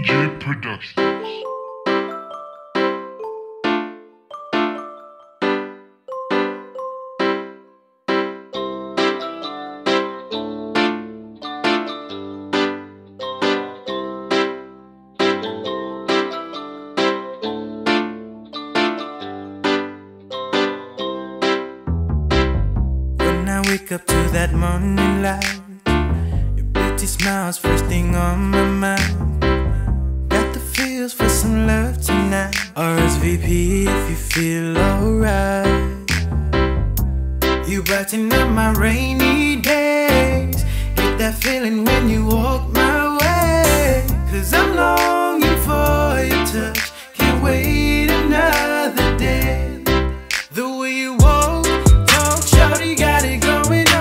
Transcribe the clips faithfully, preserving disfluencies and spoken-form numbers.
Jib Productions. Wake up to that morning light, your pretty smile's first thing on my mind. Got the feels for some love tonight. R S V P if you feel alright. You brighten up my rainy days. Get that feeling when you walk my way. Cause I'm longing for your touch. Can't wait another day. The way you walk, talk, shawty, got it going.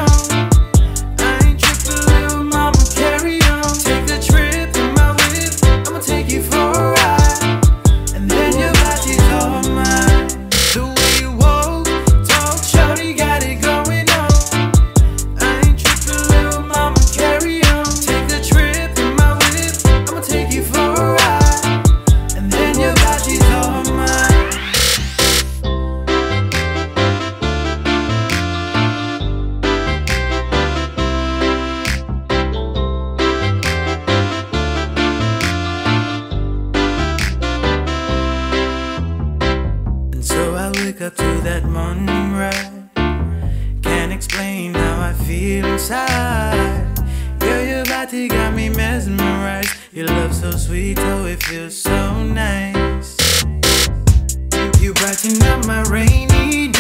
Wake up to that morning ride. Can't explain how I feel inside. Girl, your body got me mesmerized. Your love so sweet, oh it feels so nice. You, you brighten up my rainy